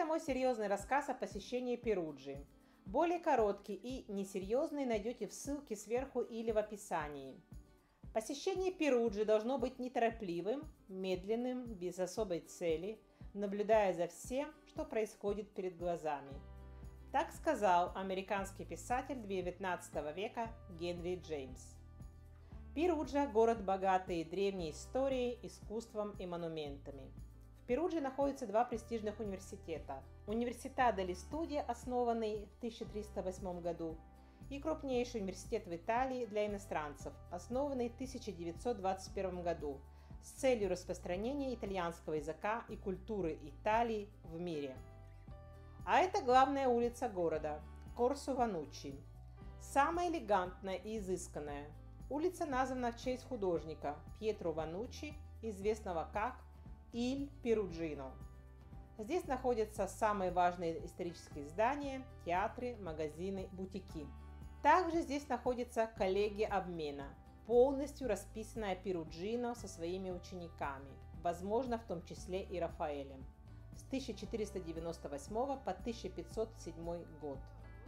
Это мой серьезный рассказ о посещении Перуджи. Более короткий и несерьезный найдете в ссылке сверху или в описании. Посещение Перуджи должно быть неторопливым, медленным, без особой цели, наблюдая за всем, что происходит перед глазами. Так сказал американский писатель XIX века Генри Джеймс. Перуджа – город богатый древней историей, искусством и монументами. В Перудже находятся два престижных университета – Università degli Studi, основанный в 1308 году, и крупнейший университет в Италии для иностранцев, основанный в 1921 году с целью распространения итальянского языка и культуры Италии в мире. А это главная улица города – Корсо Вануччи. Самая элегантная и изысканная. Улица названа в честь художника Пьетро Вануччи, известного как Иль Перуджино. Здесь находятся самые важные исторические здания, театры, магазины, бутики. Также здесь находится коллегия обмена, полностью расписанная Перуджино со своими учениками, возможно, в том числе и Рафаэлем, с 1498 по 1507 год.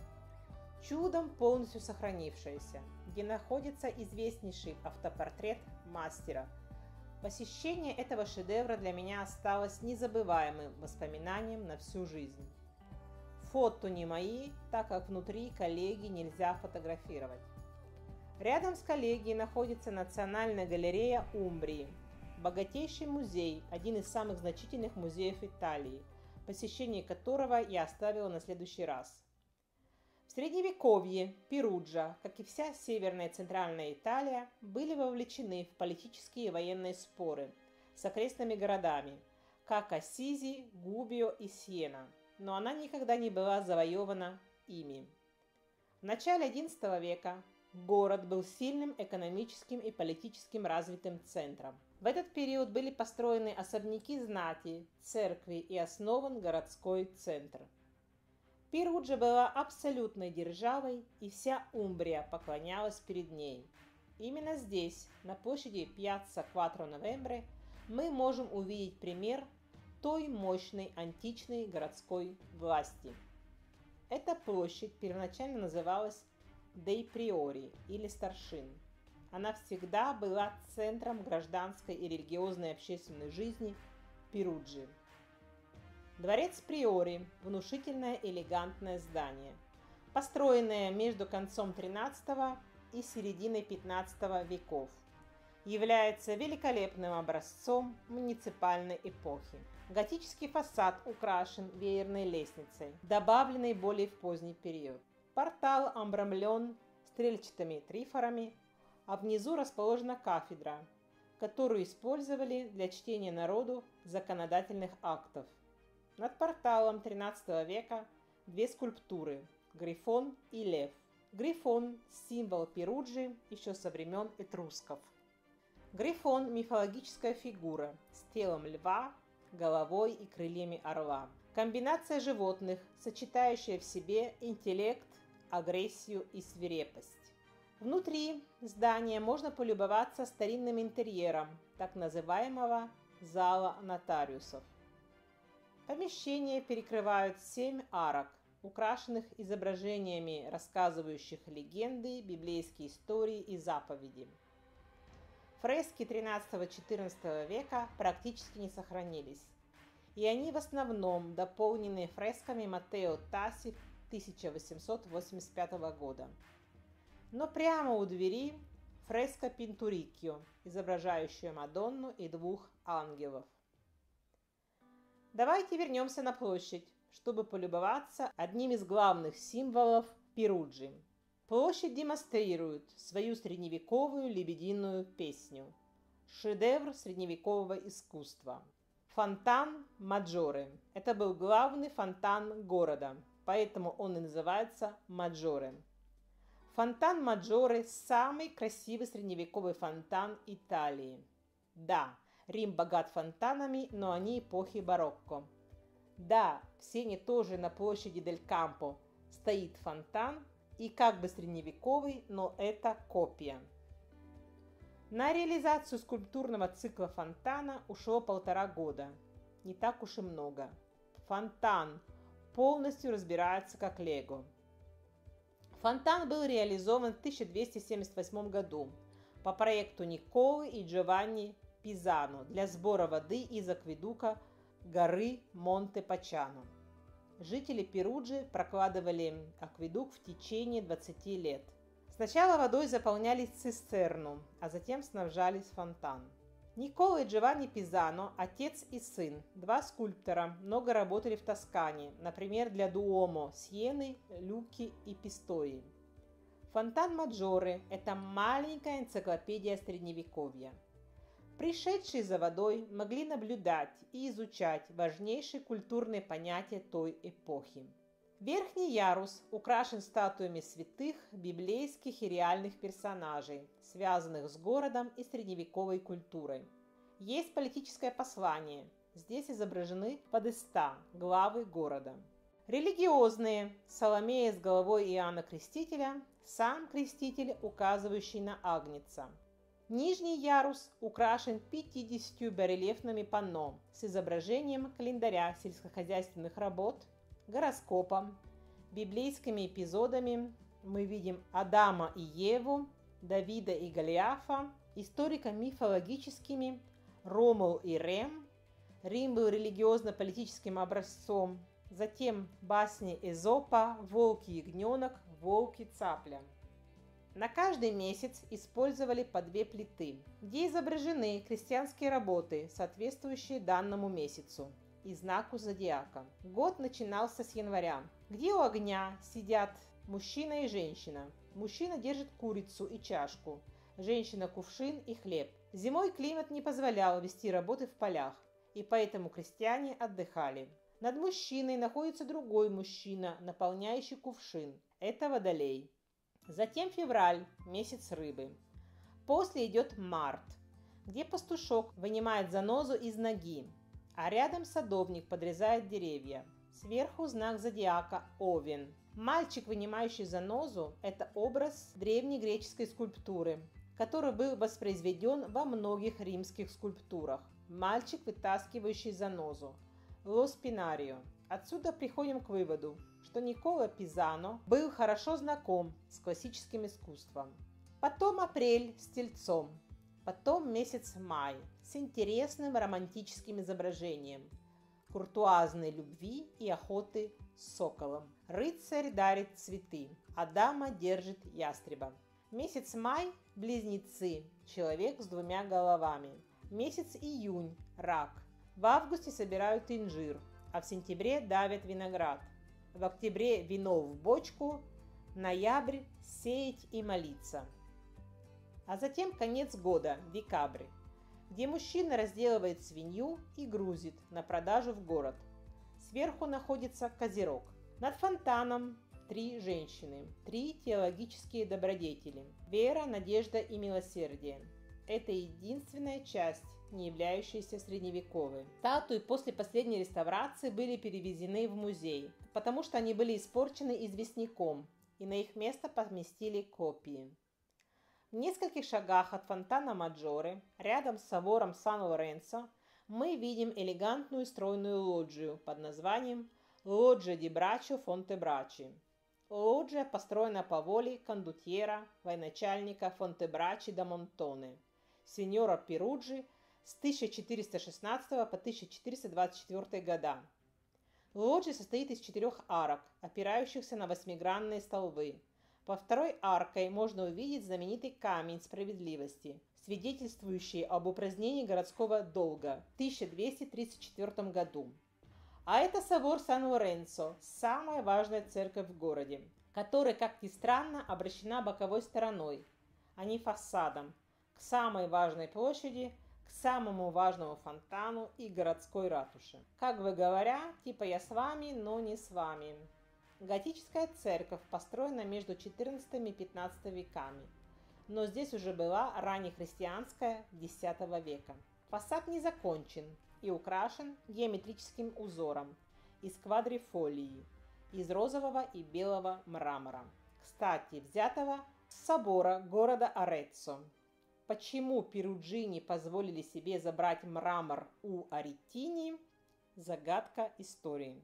Чудом полностью сохранившаяся, где находится известнейший автопортрет мастера. Посещение этого шедевра для меня осталось незабываемым воспоминанием на всю жизнь. Фото не мои, так как внутри коллегии нельзя фотографировать. Рядом с коллегией находится Национальная галерея Умбрии, богатейший музей, один из самых значительных музеев Италии, посещение которого я оставила на следующий раз. В Средневековье Перуджа, как и вся северная и центральная Италия, были вовлечены в политические и военные споры с окрестными городами, как Ассизи, Губио и Сиена, но она никогда не была завоевана ими. В начале XI века город был сильным экономическим и политическим развитым центром. В этот период были построены особняки знати, церкви и основан городской центр. Перуджа была абсолютной державой, и вся Умбрия поклонялась перед ней. Именно здесь, на площади Пьяцца Кватро Новембре, мы можем увидеть пример той мощной античной городской власти. Эта площадь первоначально называлась Dei Priori или старшин. Она всегда была центром гражданской и религиозной общественной жизни Перуджи. Дворец Приори – внушительное элегантное здание, построенное между концом XIII и серединой XV веков, является великолепным образцом муниципальной эпохи. Готический фасад украшен веерной лестницей, добавленной более в поздний период. Портал обрамлен стрельчатыми трифорами, а внизу расположена кафедра, которую использовали для чтения народу законодательных актов. Над порталом XIII века две скульптуры – Грифон и Лев. Грифон – символ Перуджи еще со времен этрусков. Грифон – мифологическая фигура с телом льва, головой и крыльями орла. Комбинация животных, сочетающая в себе интеллект, агрессию и свирепость. Внутри здания можно полюбоваться старинным интерьером так называемого зала нотариусов. Помещения перекрывают 7 арок, украшенных изображениями, рассказывающих легенды, библейские истории и заповеди. Фрески XIII-XIV века практически не сохранились, и они в основном дополнены фресками Маттео Tassi 1885 года. Но прямо у двери фреска Пинтуриккио, изображающая Мадонну и двух ангелов. Давайте вернемся на площадь, чтобы полюбоваться одним из главных символов Перуджи. Площадь демонстрирует свою средневековую лебединую песню, шедевр средневекового искусства. Фонтан Маджоре. Это был главный фонтан города, поэтому он и называется Маджоре. Фонтан Маджоре – самый красивый средневековый фонтан Италии. Да, Рим богат фонтанами, но они эпохи барокко. Да, в Сене тоже на площади Дель Кампо стоит фонтан, и как бы средневековый, но это копия. На реализацию скульптурного цикла фонтана ушло 1,5 года. Не так уж и много. Фонтан полностью разбирается как лего. Фонтан был реализован в 1278 году по проекту Николы и Джованни Пизано для сбора воды из акведука горы Монте-Пачано. Жители Перуджи прокладывали акведук в течение 20 лет. Сначала водой заполняли цистерну, а затем снабжались фонтан. Никола и Джованни Пизано, отец и сын, два скульптора, много работали в Тоскане, например, для Дуомо, Сиены, Люки и Пистои. Фонтан Маджоре – это маленькая энциклопедия Средневековья. Пришедшие за водой могли наблюдать и изучать важнейшие культурные понятия той эпохи. Верхний ярус украшен статуями святых, библейских и реальных персонажей, связанных с городом и средневековой культурой. Есть политическое послание. Здесь изображены подеста, главы города. Религиозные. Соломея с головой Иоанна Крестителя, сам Креститель, указывающий на Агнца. Нижний ярус украшен 50 барельефными панно с изображением календаря сельскохозяйственных работ, гороскопом, библейскими эпизодами. Мы видим Адама и Еву, Давида и Голиафа, историко-мифологическими Ромул и Рем. Рим был религиозно-политическим образцом. Затем басни Эзопа, волк и ягненок, волк и цапля. На каждый месяц использовали по 2 плиты, где изображены крестьянские работы, соответствующие данному месяцу и знаку зодиака. Год начинался с января, где у огня сидят мужчина и женщина. Мужчина держит курицу и чашку, женщина кувшин и хлеб. Зимой климат не позволял вести работы в полях, и поэтому крестьяне отдыхали. Над мужчиной находится другой мужчина, наполняющий кувшин. Это водолей. Затем февраль, месяц рыбы. После идет март, где пастушок вынимает занозу из ноги, а рядом садовник подрезает деревья. Сверху знак зодиака Овен. Мальчик, вынимающий занозу, это образ древнегреческой скульптуры, который был воспроизведен во многих римских скульптурах. Мальчик, вытаскивающий занозу. Ло спинарио. Отсюда приходим к выводу, что Никола Пизано был хорошо знаком с классическим искусством. Потом апрель с тельцом. Потом месяц май с интересным романтическим изображением куртуазной любви и охоты с соколом. Рыцарь дарит цветы, а дама держит ястреба. Месяц май – близнецы, человек с 2 головами. Месяц июнь – рак. В августе собирают инжир, а в сентябре давят виноград. В октябре вино в бочку, ноябрь – сеять и молиться. А затем конец года, декабрь, где мужчина разделывает свинью и грузит на продажу в город. Сверху находится козерог. Над фонтаном 3 женщины, 3 теологические добродетели – вера, надежда и милосердие. Это единственная часть, не являющаяся средневековой. Статуи после последней реставрации были перевезены в музей, потому что они были испорчены известняком, и на их место поместили копии. В нескольких шагах от фонтана Маджоре, рядом с собором Сан-Лоренцо, мы видим элегантную стройную лоджию под названием Лоджия ди Браччо Фонтебраччи. Лоджия построена по воле кондотьера, военачальника Фонтебраччи да Монтоне, сеньора Перуджи с 1416 по 1424 года. Лоджия состоит из 4 арок, опирающихся на 8-гранные столбы. По второй аркой можно увидеть знаменитый камень справедливости, свидетельствующий об упразднении городского долга в 1234 году. А это собор Сан-Лоренцо, самая важная церковь в городе, которая, как ни странно, обращена боковой стороной, а не фасадом, к самой важной площади, к самому важному фонтану и городской ратуше. Как бы говоря, типа я с вами, но не с вами. Готическая церковь построена между XIV и XV веками, но здесь уже была раннехристианская X века. Фасад не закончен и украшен геометрическим узором из квадрифолии, из розового и белого мрамора, кстати, взятого с собора города Ареццо. Почему перуджини позволили себе забрать мрамор у Аретини, Загадка истории.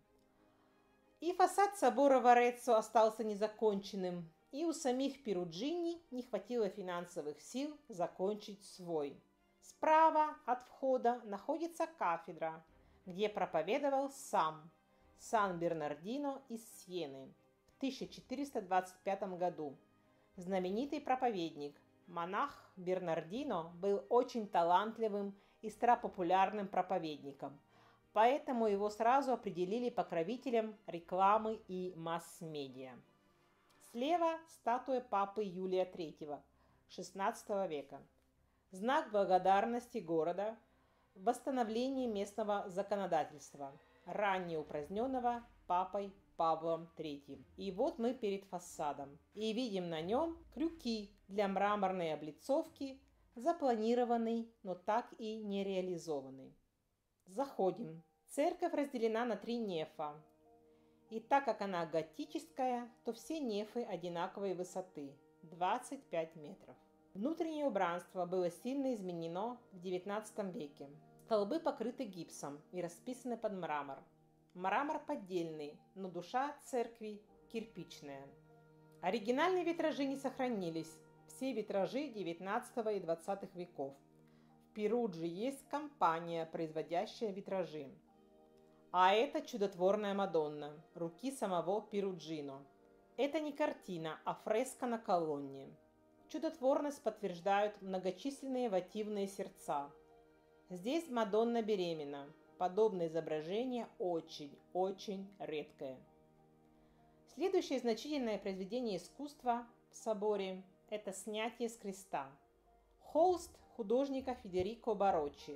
И фасад собора в Ареццо остался незаконченным, и у самих Перуджини не хватило финансовых сил закончить свой. Справа от входа находится кафедра, где проповедовал сам Сан-Бернардино из Сиены в 1425 году. Знаменитый проповедник, монах Бернардино, был очень талантливым и страпопулярным проповедником, поэтому его сразу определили покровителем рекламы и масс-медиа. Слева статуя папы Юлия III XVI века. Знак благодарности города в восстановлении местного законодательства, ранее упраздненного папой Павлом III. И вот мы перед фасадом и видим на нем крюки для мраморной облицовки, запланированный, но так и не реализованный. Заходим. Церковь разделена на 3 нефа. И так как она готическая, то все нефы одинаковой высоты – 25 метров. Внутреннее убранство было сильно изменено в XIX веке. Столбы покрыты гипсом и расписаны под мрамор. Мрамор поддельный, но душа церкви кирпичная. Оригинальные витражи не сохранились. Все витражи XIX и XX веков. В Перудже есть компания, производящая витражи. А это чудотворная Мадонна, руки самого Перуджино. Это не картина, а фреска на колонне. Чудотворность подтверждают многочисленные вотивные сердца. Здесь Мадонна беременна. Подобное изображение очень редкое. Следующее значительное произведение искусства в соборе – это снятие с креста. Холст художника Федерико Бароччи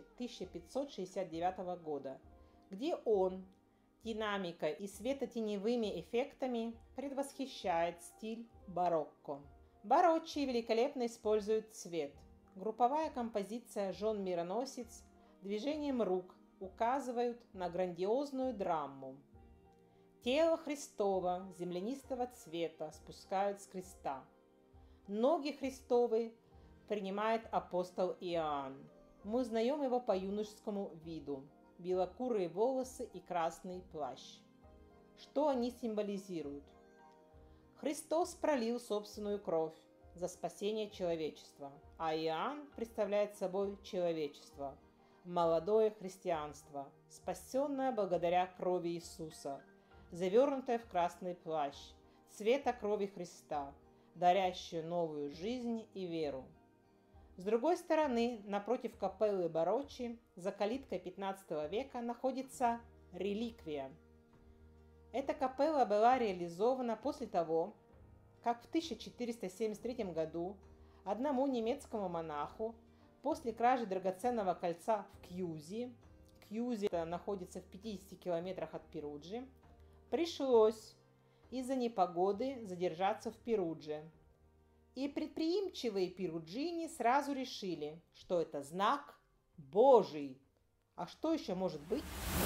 1569 года, где он динамикой и светотеневыми эффектами предвосхищает стиль барокко. Бароччи великолепно использует цвет. Групповая композиция «Жон Мироносец» движением рук указывают на грандиозную драму. Тело Христово землянистого цвета спускают с креста. Ноги Христовы принимает апостол Иоанн. Мы узнаем его по юношескому виду. Белокурые волосы и красный плащ. Что они символизируют? Христос пролил собственную кровь за спасение человечества, а Иоанн представляет собой человечество, молодое христианство, спасенное благодаря крови Иисуса, завернутое в красный плащ, цвета крови Христа, дарящую новую жизнь и веру. С другой стороны, напротив капеллы Бароччи, за калиткой XV века, находится реликвия. Эта капелла была реализована после того, как в 1473 году одному немецкому монаху после кражи драгоценного кольца в Кьюзи находится в 50 километрах от Перуджи, пришлось из-за непогоды задержаться в Перудже. И предприимчивые перуджини сразу решили, что это знак Божий. А что еще может быть?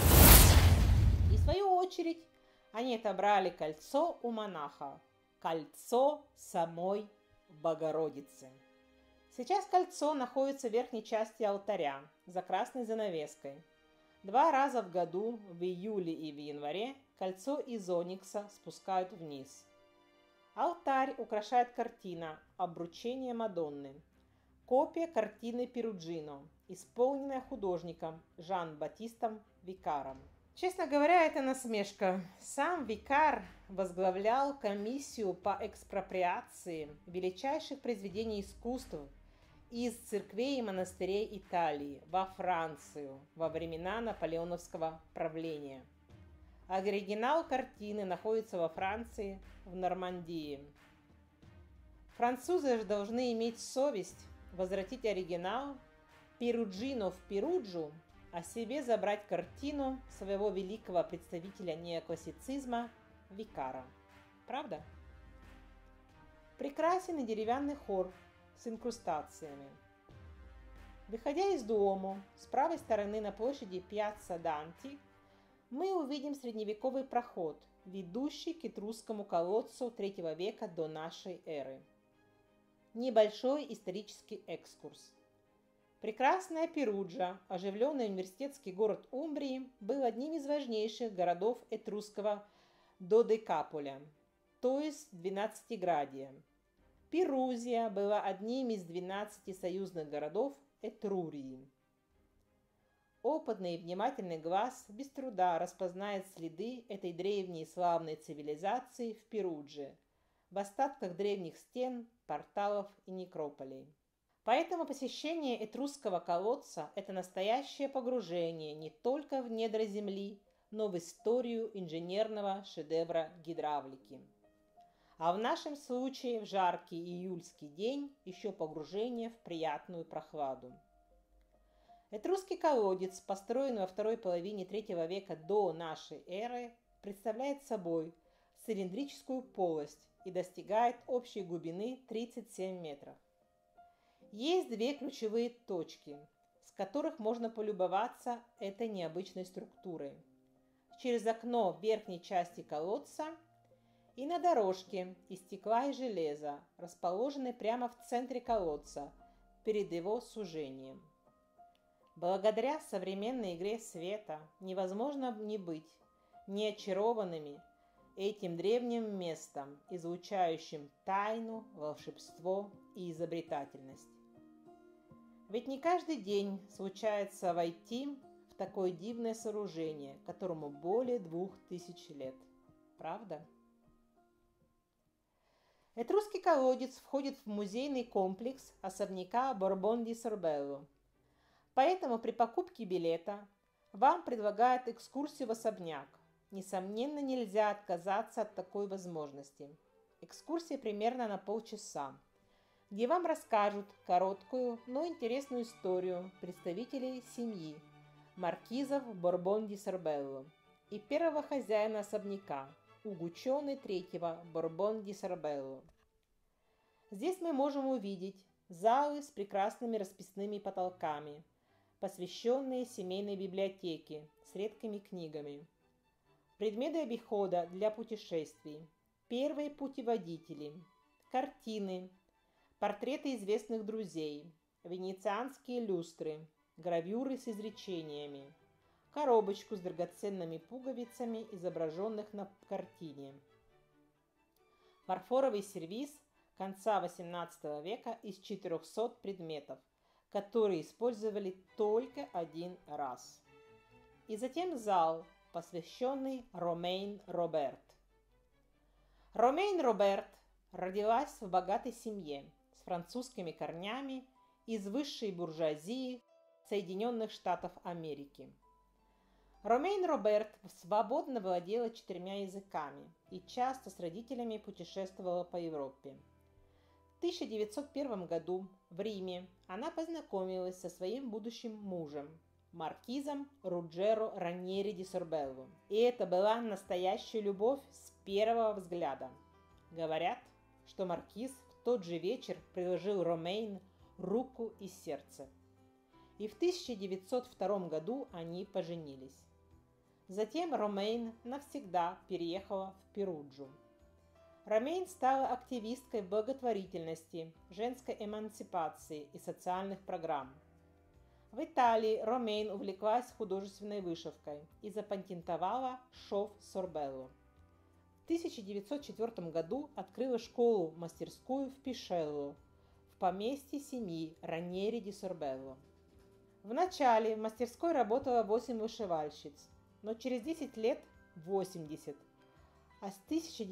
И в свою очередь они отобрали кольцо у монаха. Кольцо самой Богородицы. Сейчас кольцо находится в верхней части алтаря, за красной занавеской. 2 раза в году, в июле и в январе, кольцо из оникса спускают вниз. Алтарь украшает картина «Обручение Мадонны». Копия картины Перуджино, исполненная художником Жан-Батистом Викаром. Честно говоря, это насмешка. Сам Викар возглавлял комиссию по экспроприации величайших произведений искусств из церквей и монастырей Италии во Францию во времена наполеоновского правления. Оригинал картины находится во Франции, в Нормандии. Французы же должны иметь совесть возвратить оригинал Перуджино в Перуджу, а себе забрать картину своего великого представителя неоклассицизма Викара. Правда? Прекрасен и деревянный хор с инкрустациями. Выходя из Дуомо, с правой стороны на площади Пьяцца Данти, мы увидим средневековый проход, ведущий к Этрусскому колодцу III века до нашей эры. Небольшой исторический экскурс. Прекрасная Перуджа, оживленный университетский город Умбрии, был одним из важнейших городов этрусского Додекаполя, то есть Двенадцатиградия. Перузия была одним из 12 союзных городов Этрурии. Опытный и внимательный глаз без труда распознает следы этой древней славной цивилизации в Перудже, в остатках древних стен, порталов и некрополей. Поэтому посещение этрусского колодца – это настоящее погружение не только в недра земли, но в историю инженерного шедевра гидравлики. А в нашем случае в жаркий июльский день еще погружение в приятную прохладу. Этрусский колодец, построенный во второй половине III века до нашей эры, представляет собой цилиндрическую полость и достигает общей глубины 37 метров. Есть две ключевые точки, с которых можно полюбоваться этой необычной структурой. Через окно в верхней части колодца и на дорожке из стекла и железа, расположенной прямо в центре колодца, перед его сужением. Благодаря современной игре света невозможно не быть не очарованными этим древним местом, излучающим тайну, волшебство и изобретательность. Ведь не каждый день случается войти в такое дивное сооружение, которому более 2000 лет. Правда? Этрусский колодец входит в музейный комплекс особняка Борбон-ди-Сорбелло. Поэтому при покупке билета вам предлагают экскурсию в особняк. Несомненно, нельзя отказаться от такой возможности. Экскурсия примерно на полчаса, где вам расскажут короткую, но интересную историю представителей семьи маркизов Борбон-ди-Сорбелло и первого хозяина особняка, Угучоны III Борбон-ди-Сорбелло. Здесь мы можем увидеть залы с прекрасными расписными потолками, посвященные семейной библиотеке с редкими книгами, предметы обихода для путешествий, первые путеводители, картины, портреты известных друзей, венецианские люстры, гравюры с изречениями, коробочку с драгоценными пуговицами, изображенных на картине, фарфоровый сервиз конца XVIII века из 400 предметов, которые использовали только один раз. И затем зал, посвященный Ромейн Роберт. Ромейн Роберт родилась в богатой семье с французскими корнями из высшей буржуазии Соединенных Штатов Америки. Ромейн Роберт свободно владела 4 языками и часто с родителями путешествовала по Европе. В 1901 году в Риме она познакомилась со своим будущим мужем, маркизом Руджеро Раньери ди Сорбелло. И это была настоящая любовь с первого взгляда. Говорят, что маркиз в тот же вечер приложил Ромейн руку и сердце. И в 1902 году они поженились. Затем Ромейн навсегда переехала в Перуджу. Ромейн стала активисткой благотворительности, женской эмансипации и социальных программ. В Италии Ромейн увлеклась художественной вышивкой и запатентовала шов Сорбелло. В 1904 году открыла школу-мастерскую в Пишелло, в поместье семьи Раньери ди Сорбелло. В начале в мастерской работало 8 вышивальщиц, но через 10 лет 80, а с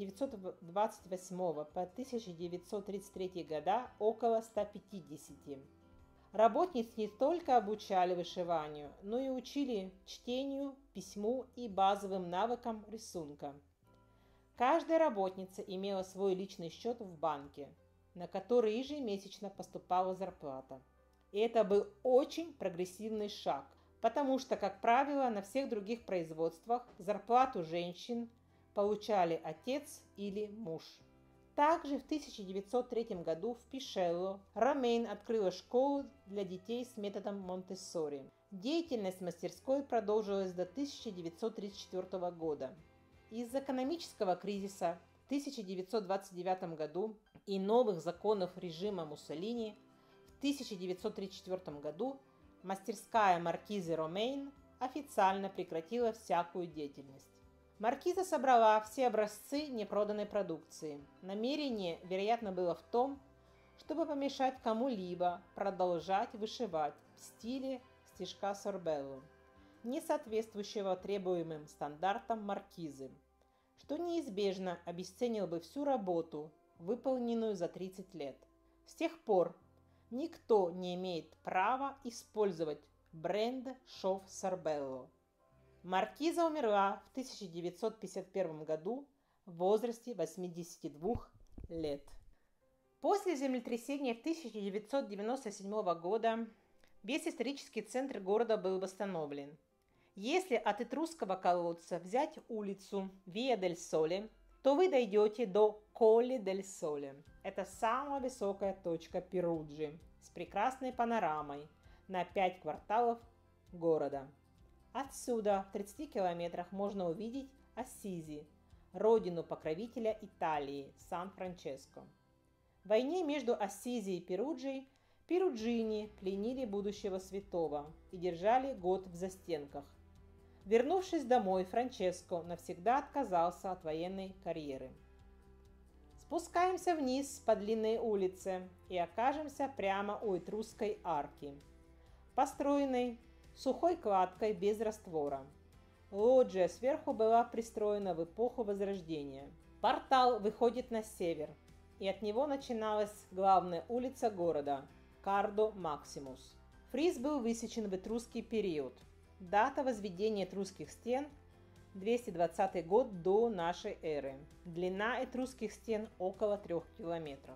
1928 по 1933 года около 150. Работниц не только обучали вышиванию, но и учили чтению, письму и базовым навыкам рисунка. Каждая работница имела свой личный счет в банке, на который ежемесячно поступала зарплата. И это был очень прогрессивный шаг, потому что, как правило, на всех других производствах зарплату женщин получали отец или муж. Также в 1903 году в Пишелло Ромейн открыла школу для детей с методом Монтессори. Деятельность мастерской продолжилась до 1934 года. Из-за экономического кризиса в 1929 году и новых законов режима Муссолини в 1934 году мастерская маркизы Ромейн официально прекратила всякую деятельность. Маркиза собрала все образцы непроданной продукции. Намерение, вероятно, было в том, чтобы помешать кому-либо продолжать вышивать в стиле стежка Сорбелло, не соответствующего требуемым стандартам маркизы, что неизбежно обесценило бы всю работу, выполненную за 30 лет. С тех пор никто не имеет права использовать бренд шов Сорбелло. Маркиза умерла в 1951 году в возрасте 82 лет. После землетрясения 1997 года весь исторический центр города был восстановлен. Если от Этрусского колодца взять улицу Виа дель Соле, то вы дойдете до Колле дель Соле. Это самая высокая точка Перуджи с прекрасной панорамой на 5 кварталов города. Отсюда в 30 километрах можно увидеть Ассизи, родину покровителя Италии, Сан-Франческо. В войне между Ассизи и Перуджей перуджини пленили будущего святого и держали год в застенках. Вернувшись домой, Франческо навсегда отказался от военной карьеры. Спускаемся вниз по длинной улице и окажемся прямо у Этрусской арки, построенной сухой кладкой без раствора. Лоджия сверху была пристроена в эпоху Возрождения. Портал выходит на север, и от него начиналась главная улица города – Кардо Максимус. Фриз был высечен в этрусский период. Дата возведения этрусских стен – 220 год до нашей эры. Длина этрусских стен – около 3 километров.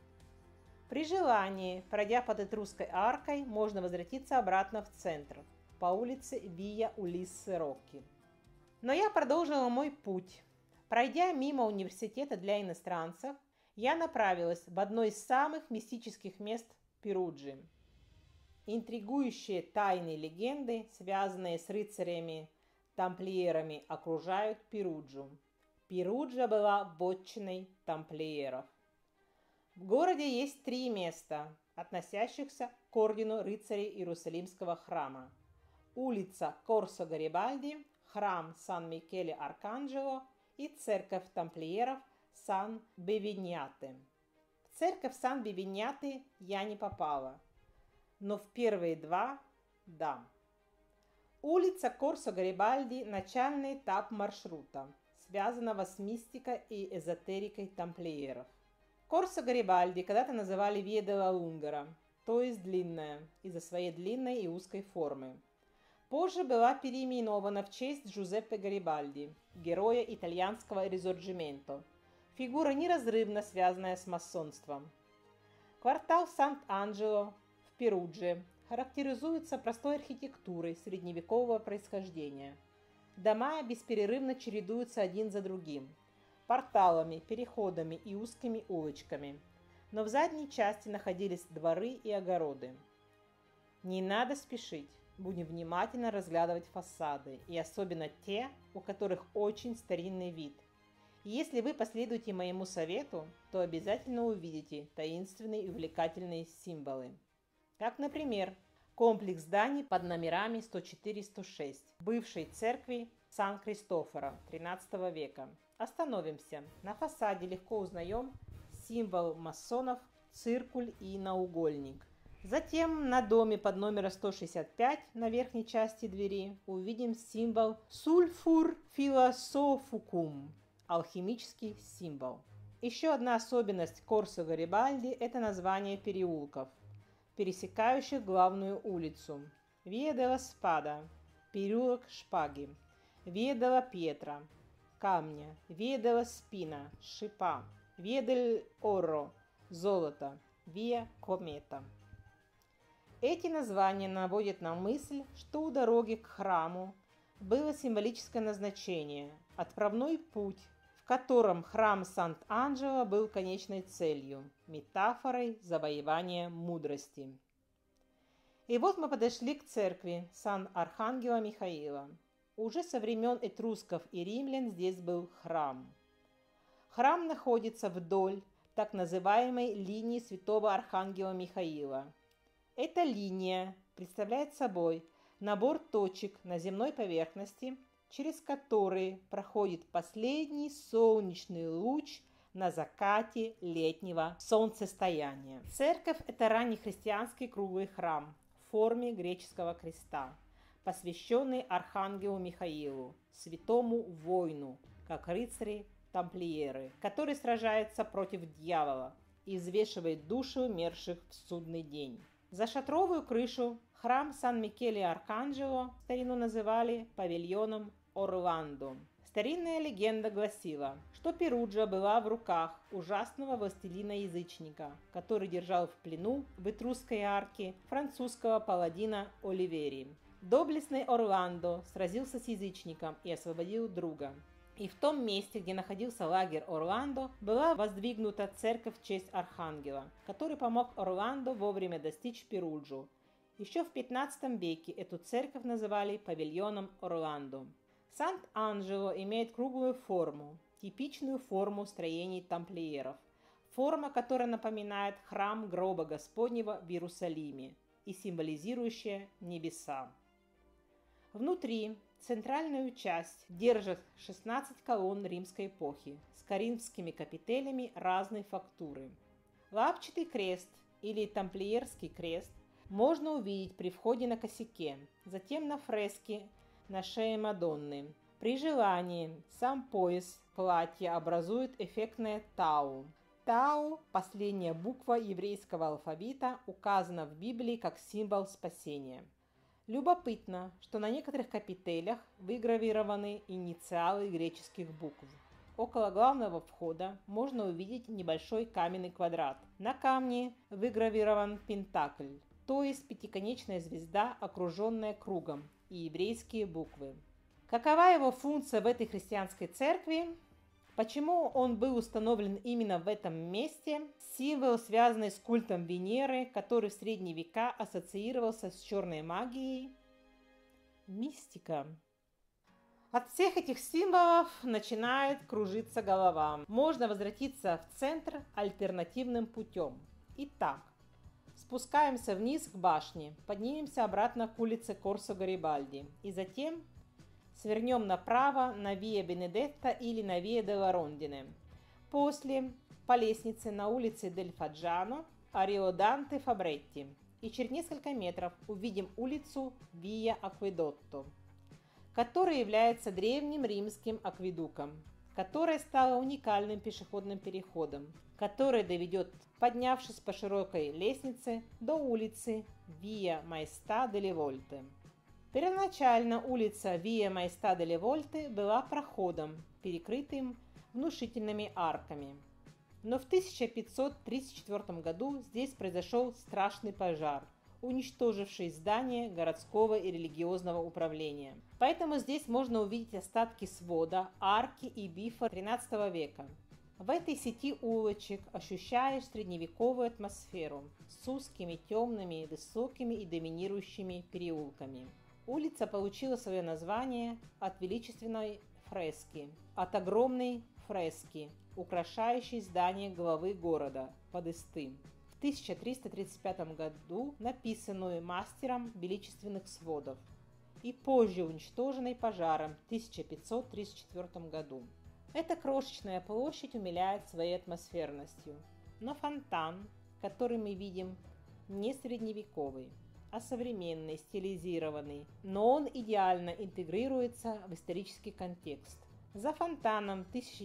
При желании, пройдя под Этрусской аркой, можно возвратиться обратно в центр, по улице Виа Улиссе Рокки. Но я продолжила мой путь. Пройдя мимо университета для иностранцев, я направилась в одно из самых мистических мест Перуджи. Интригующие тайные легенды, связанные с рыцарями-тамплиерами, окружают Перуджу. Перуджа была вотчиной тамплиеров. В городе есть 3 места, относящихся к ордену рыцарей Иерусалимского храма. Улица Корсо Гарибальди, храм Сан-Микеле-Арканджело и церковь тамплиеров Сан-Бевиньяте. В церковь Сан-Бевиньяте я не попала, но в первые 2 – да. Улица Корсо Гарибальди – начальный этап маршрута, связанного с мистикой и эзотерикой тамплиеров. Корсо Гарибальди когда-то называли Виа делла Лунгара, то есть длинная, из-за своей длинной и узкой формы. Позже была переименована в честь Джузеппе Гарибальди, героя итальянского Ризорджименто, фигура неразрывно связанная с масонством. Квартал Сант-Анджело в Перудже характеризуется простой архитектурой средневекового происхождения. Дома бесперерывно чередуются один за другим, порталами, переходами и узкими улочками, но в задней части находились дворы и огороды. Не надо спешить, будем внимательно разглядывать фасады, и особенно те, у которых очень старинный вид. И если вы последуете моему совету, то обязательно увидите таинственные и увлекательные символы. Как, например, комплекс зданий под номерами 104-106 бывшей церкви Сан-Кристофора XIII века. Остановимся. На фасаде легко узнаем символ масонов, циркуль и наугольник. Затем на доме под номером 165 на верхней части двери увидим символ Sulfur Philosophicum, алхимический символ. Еще одна особенность Корсо Гарибальди – это название переулков, пересекающих главную улицу. Виа делла Спада – переулок Шпаги, Виа делла Пьетра – камня, Виа делла Спина – шипа, Виа дель Оро – золото, Виа Комета. Эти названия наводят на мысль, что у дороги к храму было символическое назначение – отправной путь, в котором храм Сант-Анджело был конечной целью, метафорой завоевания мудрости. И вот мы подошли к церкви Сан-Архангела Михаила. Уже со времен этрусков и римлян здесь был храм. Храм находится вдоль так называемой линии святого Архангела Михаила, Эта линия представляет собой набор точек на земной поверхности, через которые проходит последний солнечный луч на закате летнего солнцестояния. Церковь – это раннехристианский круглый храм в форме греческого креста, посвященный архангелу Михаилу, святому воину, как рыцари-тамплиеры, который сражается против дьявола и взвешивает души умерших в судный день. За шатровую крышу храм Сан-Микеле-Арканджело в старину называли павильоном Орландо. Старинная легенда гласила, что Перуджа была в руках ужасного властелина-язычника, который держал в плену в Этрусской арке французского паладина Оливери. Доблестный Орландо сразился с язычником и освободил друга. И в том месте, где находился лагерь Орландо, была воздвигнута церковь в честь архангела, который помог Орландо вовремя достичь Перуджу. Еще в 15 веке эту церковь называли павильоном Орландо. Сант-Анджело имеет круглую форму, типичную форму строений тамплиеров, форма, которая напоминает храм гроба Господнего в Иерусалиме и символизирующая небеса. Внутри центральную часть держат 16 колонн римской эпохи с коринфскими капителями разной фактуры. Лапчатый крест или тамплиерский крест можно увидеть при входе на косяке, затем на фреске на шее Мадонны. При желании сам пояс платья образует эффектное тау. Тау, последняя буква еврейского алфавита, указана в Библии как символ спасения. Любопытно, что на некоторых капителях выгравированы инициалы греческих букв. Около главного входа можно увидеть небольшой каменный квадрат. На камне выгравирован пентакль, то есть пятиконечная звезда, окруженная кругом, и еврейские буквы. Какова его функция в этой христианской церкви? Почему он был установлен именно в этом месте? Символ, связанный с культом Венеры, который в средние века ассоциировался с черной магией. Мистика. От всех этих символов начинает кружиться голова. Можно возвратиться в центр альтернативным путем. Итак, спускаемся вниз к башне, поднимемся обратно к улице Корсо Гарибальди и затем свернем направо на Виа Бенедетта или на Виа делла Рондине. После по лестнице на улице Дель Фаджано, Ариоданте Фабретти. И через несколько метров увидим улицу Виа Акведотто, которая является древним римским акведуком, которая стала уникальным пешеходным переходом, который доведет, поднявшись по широкой лестнице, до улицы Виа Маэста деле Вольте. Первоначально улица Виа Маэста деле Вольте была проходом, перекрытым внушительными арками. Но в 1534 году здесь произошел страшный пожар, уничтоживший здание городского и религиозного управления. Поэтому здесь можно увидеть остатки свода, арки и бифа XIII века. В этой сети улочек ощущаешь средневековую атмосферу с узкими, темными, высокими и доминирующими переулками. Улица получила свое название от величественной фрески, от огромной фрески, украшающей здание главы города Подесты, в 1335 году написанную мастером величественных сводов и позже уничтоженной пожаром в 1534 году. Эта крошечная площадь умиляет своей атмосферностью, но фонтан, который мы видим, не средневековый, а современный, стилизированный, но он идеально интегрируется в исторический контекст. За фонтаном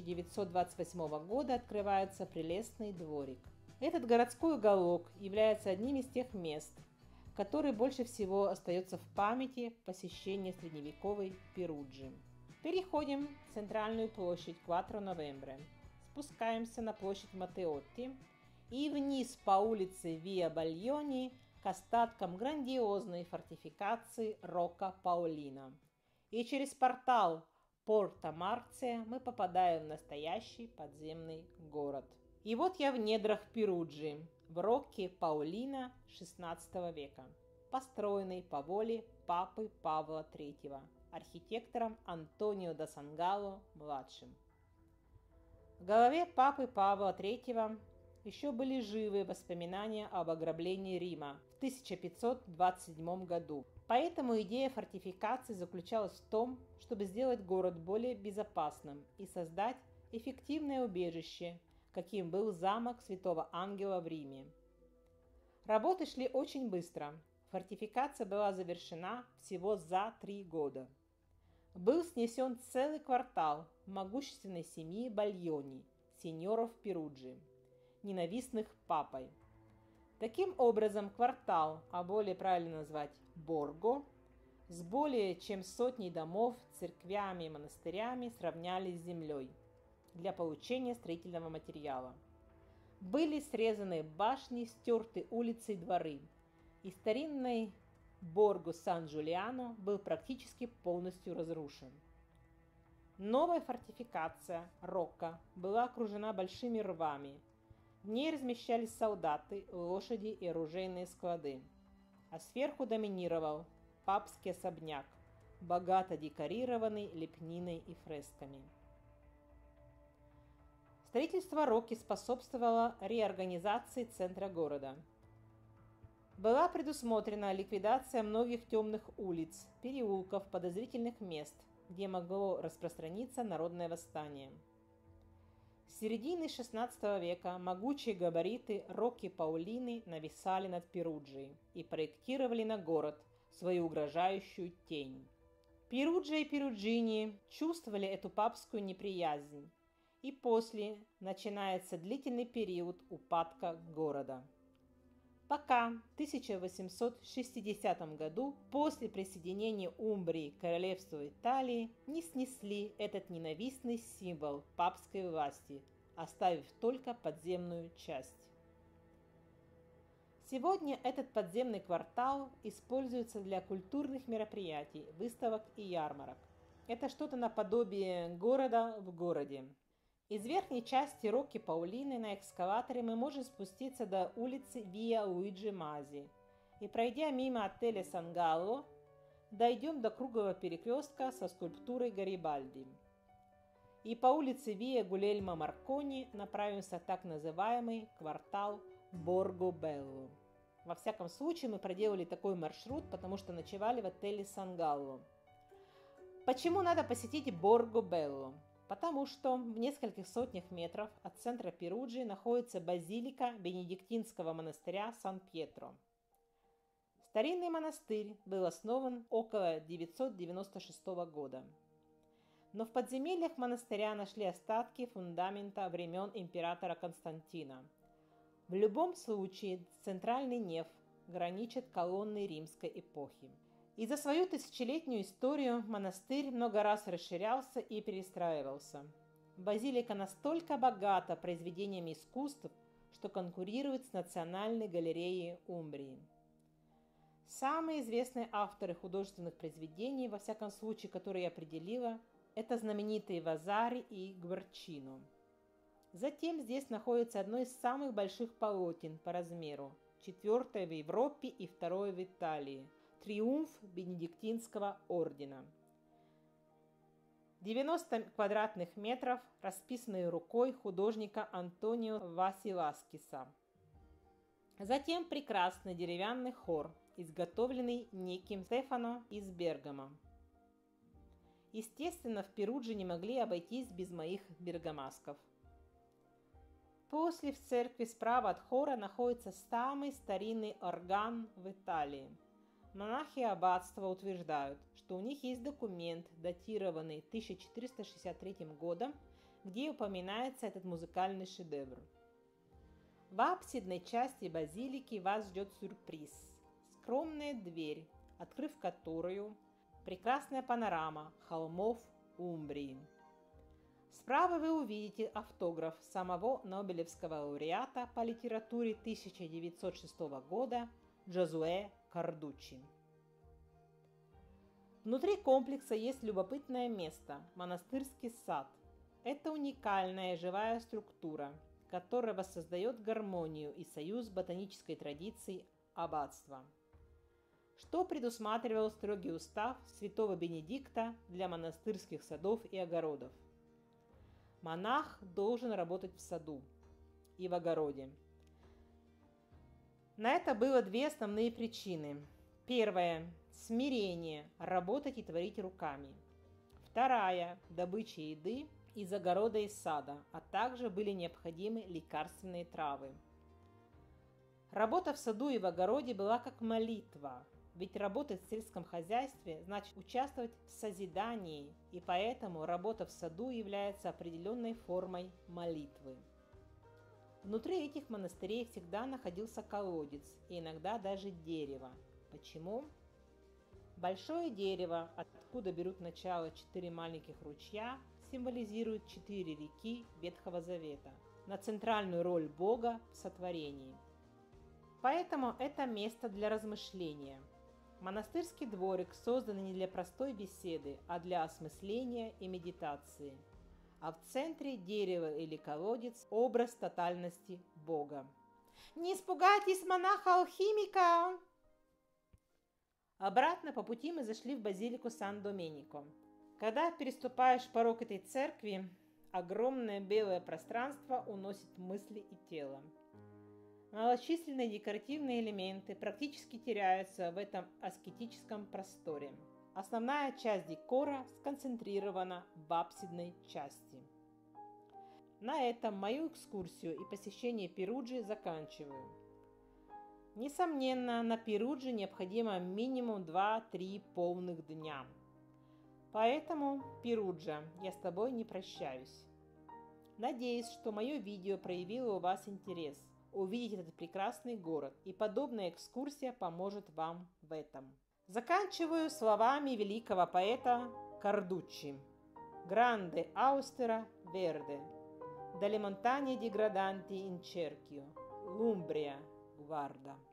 1928 года открывается прелестный дворик. Этот городской уголок является одним из тех мест, который больше всего остается в памяти посещения средневековой Перуджи. Переходим в центральную площадь Кватро Новембре, спускаемся на площадь Матеотти и вниз по улице Виа Бальони к остаткам грандиозной фортификации Рокка Паолина. И через портал Порта Марция мы попадаем в настоящий подземный город. И вот я в недрах Перуджи, в Рокке Паолина XVI века, построенный по воле папы Павла III, архитектором Антонио да Сангало-младшим. В голове папы Павла III еще были живы воспоминания об ограблении Рима в 1527 году. Поэтому идея фортификации заключалась в том, чтобы сделать город более безопасным и создать эффективное убежище, каким был замок Святого Ангела в Риме. Работы шли очень быстро. Фортификация была завершена всего за 3 года. Был снесен целый квартал могущественной семьи Бальони, сеньоров Перуджи, ненавистных папой. Таким образом, квартал, а более правильно назвать Борго, с более чем сотней домов, церквями и монастырями сравнялись с землей для получения строительного материала. Были срезаны башни, стерты улицы и дворы, и старинный Борго Сан-Джулиано был практически полностью разрушен. Новая фортификация Рокка была окружена большими рвами. В ней размещались солдаты, лошади и оружейные склады, а сверху доминировал папский особняк, богато декорированный лепниной и фресками. Строительство Рокки способствовало реорганизации центра города. Была предусмотрена ликвидация многих темных улиц, переулков, подозрительных мест, где могло распространиться народное восстание. С середины XVI века могучие габариты Рокки Паулины нависали над Перуджей и проектировали на город свою угрожающую тень. Перуджа и перуджини чувствовали эту папскую неприязнь, и после начинается длительный период упадка города. Пока в 1860 году, после присоединения Умбрии к королевству Италии, не снесли этот ненавистный символ папской власти, оставив только подземную часть. Сегодня этот подземный квартал используется для культурных мероприятий, выставок и ярмарок. Это что-то наподобие города в городе. Из верхней части Рокки Паулины на экскаваторе мы можем спуститься до улицы Виа Луиджи Мази и, пройдя мимо отеля Сан-Галло, дойдем до круглого перекрестка со скульптурой Гарибальди. И по улице Виа Гульельмо Маркони направимся в так называемый квартал Борго-Белло. Во всяком случае, мы проделали такой маршрут, потому что ночевали в отеле Сан-Галло. Почему надо посетить Борго-Белло? Потому что в нескольких сотнях метров от центра Перуджи находится базилика Бенедиктинского монастыря Сан-Пьетро. Старинный монастырь был основан около 996 года. Но в подземельях монастыря нашли остатки фундамента времен императора Константина. В любом случае, центральный неф граничит колонной римской эпохи. И за свою тысячелетнюю историю монастырь много раз расширялся и перестраивался. Базилика настолько богата произведениями искусств, что конкурирует с Национальной галереей Умбрии. Самые известные авторы художественных произведений, во всяком случае, которые я определила, это знаменитые Вазари и Гварчино. Затем здесь находится одно из самых больших полотен по размеру, 4-е в Европе и 2-е в Италии, «Триумф Бенедиктинского ордена». 90 квадратных метров, расписанные рукой художника Антонио Василаскиса. Затем прекрасный деревянный хор, изготовленный неким Стефано из Бергамо. Естественно, в Перудже не могли обойтись без моих бергамасков. После в церкви справа от хора находится самый старинный орган в Италии. Монахи аббатства утверждают, что у них есть документ, датированный 1463 годом, где упоминается этот музыкальный шедевр. В апсидной части базилики вас ждет сюрприз. Скромная дверь, открыв которую прекрасная панорама холмов Умбрии. Справа вы увидите автограф самого Нобелевского лауреата по литературе 1906 года Джозуэ Кардуччи. Внутри комплекса есть любопытное место – монастырский сад. Это уникальная живая структура, которая воссоздает гармонию и союз ботанической традиции аббатства. Что предусматривал строгий устав святого Бенедикта для монастырских садов и огородов. Монах должен работать в саду. и в огороде. На это было две основные причины. Первая – смирение, работать и творить руками. Вторая – добыча еды из огорода и сада, а также были необходимы лекарственные травы. Работа в саду и в огороде была как молитва, ведь работать в сельском хозяйстве значит участвовать в созидании, и поэтому работа в саду является определенной формой молитвы. Внутри этих монастырей всегда находился колодец и иногда даже дерево. Почему? Большое дерево, откуда берут начало 4 маленьких ручья, символизирует 4 реки Ветхого Завета на центральную роль Бога в сотворении. Поэтому это место для размышления. Монастырский дворик создан не для простой беседы, а для осмысления и медитации. А в центре дерево или колодец – образ тотальности Бога. «Не испугайтесь монаха-алхимика!» Обратно по пути мы зашли в базилику Сан-Доменико. Когда переступаешь порог этой церкви, огромное белое пространство уносит мысли и тело. Малочисленные декоративные элементы практически теряются в этом аскетическом просторе. Основная часть декора сконцентрирована в апсидной части. На этом мою экскурсию и посещение Перуджи заканчиваю. Несомненно, на Перудже необходимо минимум 2-3 полных дня. Поэтому, Перуджа, я с тобой не прощаюсь. Надеюсь, что мое видео проявило у вас интерес увидеть этот прекрасный город, и подобная экскурсия поможет вам в этом. Заканчиваю словами великого поэта Кардуччи. «Grande austera verde, dalle montagne digradanti in cerchio, l'Umbria guarda».